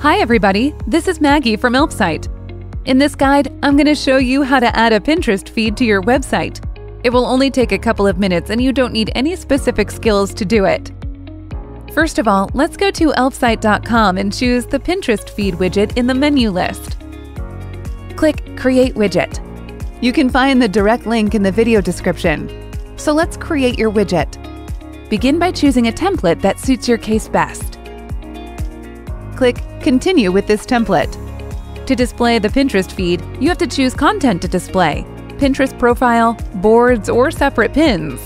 Hi everybody, this is Maggie from Elfsight. In this guide, I'm going to show you how to add a Pinterest feed to your website. It will only take a couple of minutes and you don't need any specific skills to do it. First of all, let's go to elfsight.com and choose the Pinterest feed widget in the menu list. Click Create Widget. You can find the direct link in the video description. So let's create your widget. Begin by choosing a template that suits your case best. Click Continue with this template. To display the Pinterest feed, you have to choose content to display, Pinterest profile, boards, or separate pins.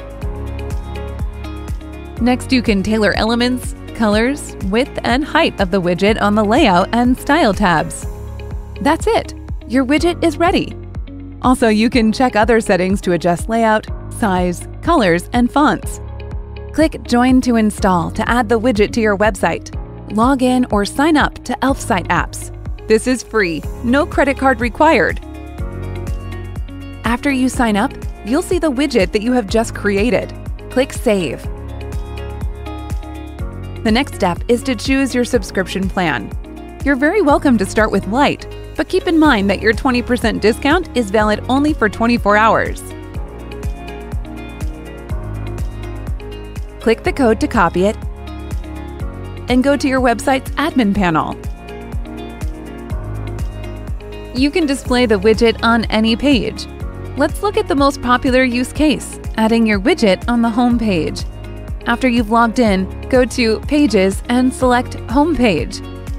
Next, you can tailor elements, colors, width, and height of the widget on the Layout and Style tabs. That's it! Your widget is ready. Also, you can check other settings to adjust layout, size, colors, and fonts. Click Join to install to add the widget to your website. Log in or sign up to Elfsight apps. This is free, no credit card required. After you sign up, you'll see the widget that you have just created. Click Save. The next step is to choose your subscription plan. You're very welcome to start with Lite, but keep in mind that your 20% discount is valid only for 24 hours. Click the code to copy it and go to your website's admin panel. You can display the widget on any page. Let's look at the most popular use case, adding your widget on the home page. After you've logged in, go to Pages and select Home Page.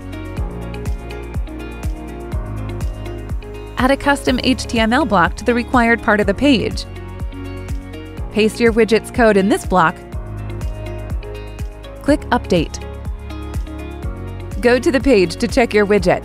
Add a custom HTML block to the required part of the page. Paste your widget's code in this block. Click Update. Go to the page to check your widget.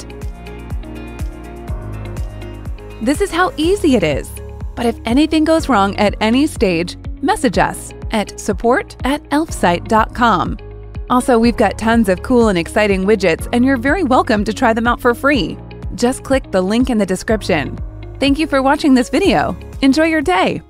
This is how easy it is. But if anything goes wrong at any stage, message us at support@elfsight.com. Also, we've got tons of cool and exciting widgets, and you're very welcome to try them out for free. Just click the link in the description. Thank you for watching this video. Enjoy your day!